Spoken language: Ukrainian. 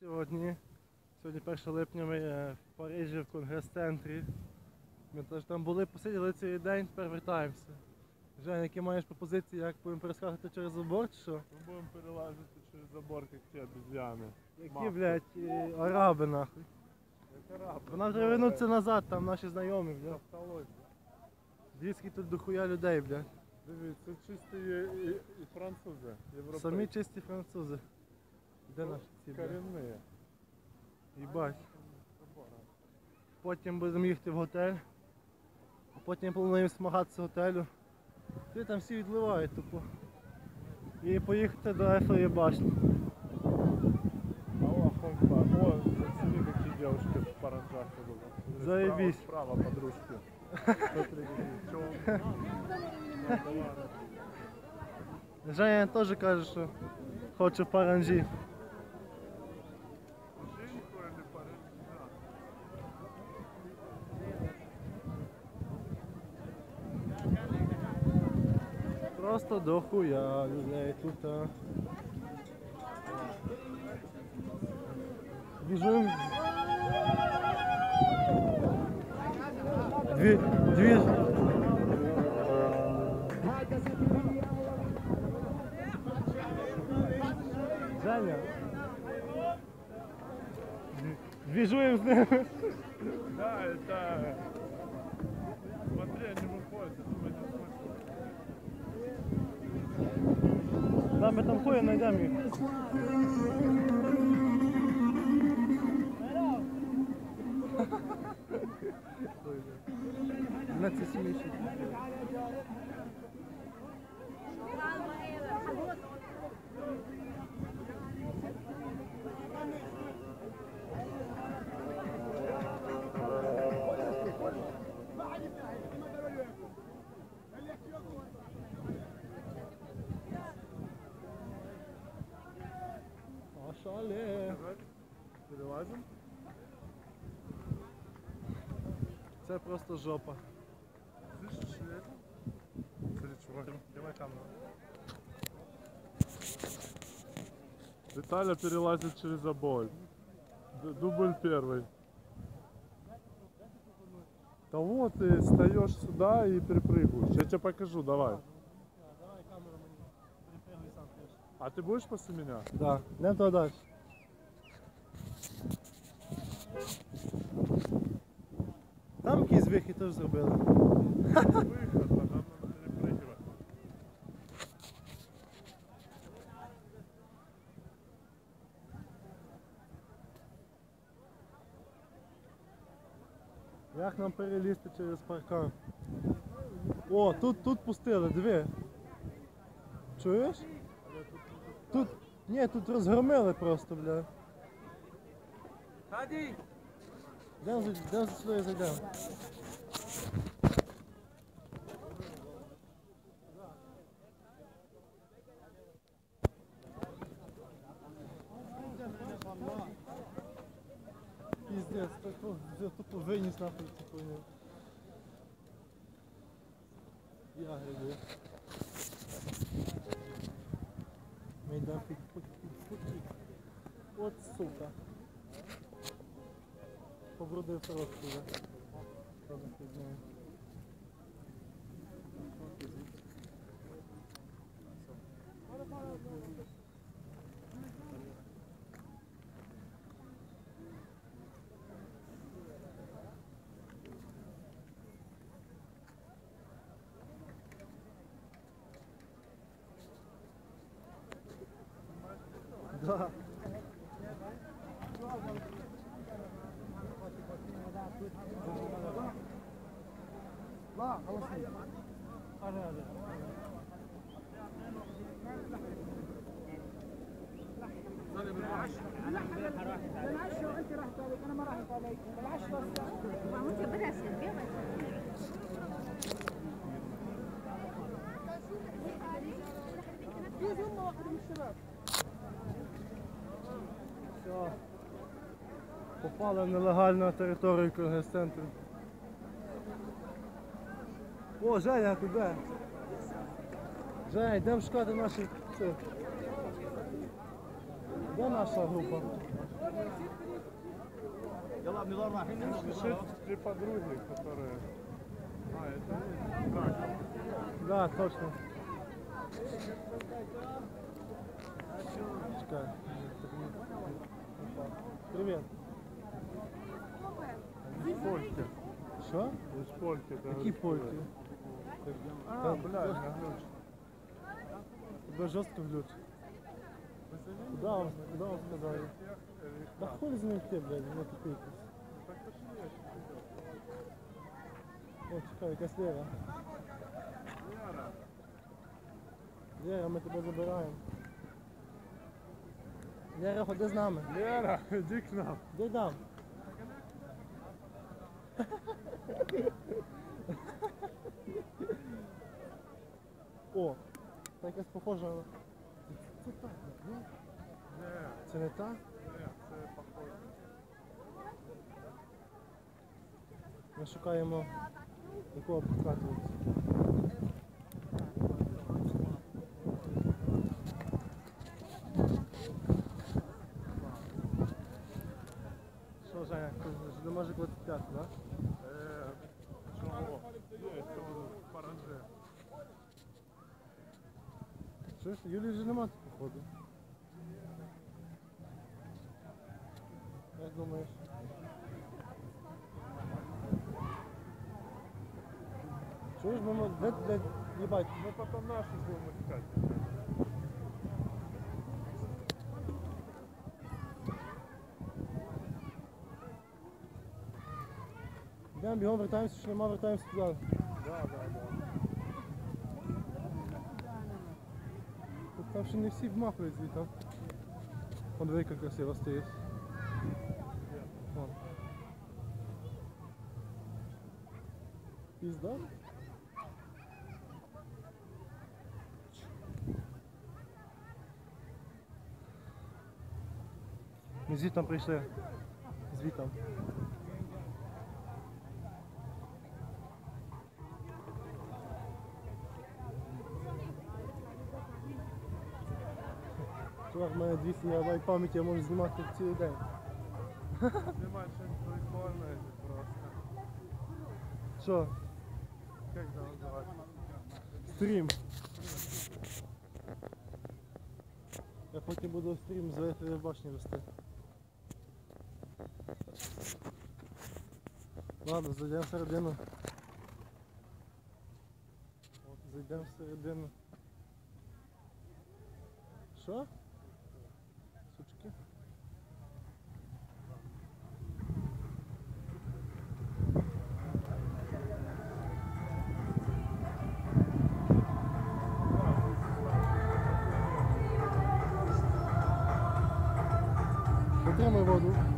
Сьогодні 1 липня ми в Парижі в конгрес-центрі. Ми теж там були, посиділи цілий день, тепер вертаємося. Женя, які маєш пропозиції, як будемо перескакувати через забор чи що? Ми будемо перелазити через забор, як ті обезьяни. Які, блядь, араби нахуй. Як араби. Нам треба вернутися назад, там наші знайомі, блядь. Дивіться, тут дохуя людей, блядь. Дивіться, це чисті і французи, європейці. Самі чисті французи. Де наші ці, блядь? Корінні. Їбать. Потім будемо їхати в готель. А потім плануємо смагатися з готелю. І там всі відливають тупо. І поїхати до Ейфелевої башні. О, зацени, які девушки в паранджах були. Заебись. Справа подружки. Смотри, какие темные. Женя теж каже, що хоче в паранджі. Жінку или паранджа? Просто дохуя людей тут. Біжим. Дві. Женя. Движуем с ними. Да, это... Смотри, они выходят, это мы не слышим. Да, мы там ходим, найдем их. На це смішно. Шале. Перелазим? Це просто жопа. Слышишь, что это? Смотри, чувак, давай камеру. Виталя перелазит через забор. Дубль первый. Да вот ты встаешь сюда и перепрыгиваешь. Я тебе покажу, давай. Давай камеру мені. Перепрыгуй сам теж. А ты будешь после меня? Да, йдемо туди далі. Там якийсь вихід теж зробили. Выход, а нам надо перепрыгивать. Як нам перелізти через паркан? О, тут пустили, диви. Чуєш? Тут розгромили просто, бля. Ходи! Де сюди зайдемо? Пиздец, тупо виніс нахуй цю хуйню. Я грибу. Ми йдемо під. От сука. Побрудив коробку, да? Ладно, підняю. Да. لا خلاص هذا بالعشرة وانت رحت عليك انا ما رحت عليك بالعشرة ما هو انت بدأت في زوم واحد من الشباب Все. Попали нелегально на територію конгрес-центру. О, Женя, куди? Женя, йдемо шукати наші... Де наша група? Пишет три подруги, которые... А, это есть? Так. Да, точно. Чекай. Привіт. Польки. Що? Из польки. это Які польки? А, блядь, наглюч. Тебе жорстко глюч. Куда вам сказали? Да хуй з ним ти, блядь, не тупитесь. Так пошли, я сейчас иду. О, чекай, якась Лера. Яра. Лера, ми тебе забираємо. Лера, ходи з нами. Лера, иди к нам. Де дам? О, так якась похожа на... Це так, ні? Не, Це не так? не, це похоже. Ми шукаємо якого покатуватися. Що, Женя, ти не може 25, так? Чого? Є, цього паранже. Чуєш, Юлії вже нема тут, походу. Як думаєш? Чуєш, ми де, їбать, Ми потім нашу будемо искать. йдемо, бігом вертаємося, що нема, вертаємося туди. Да. Тут там ще не всі вмахують звідти. Вон диви, яка красиво стоїть. Вон. Пізда? Ми звідтам прийшли. Звідтам. Чувак, в мене 200 ГБ пам'яті, я можу знімати цілий день. Знімати щось прикольне просто. Що? Як це називається? Стрім. Я потім буду стрім з Верхової башні вести. Ладно, зайдемо всередину. Зайдемо всередину. Що? Сучки? Отримай воду.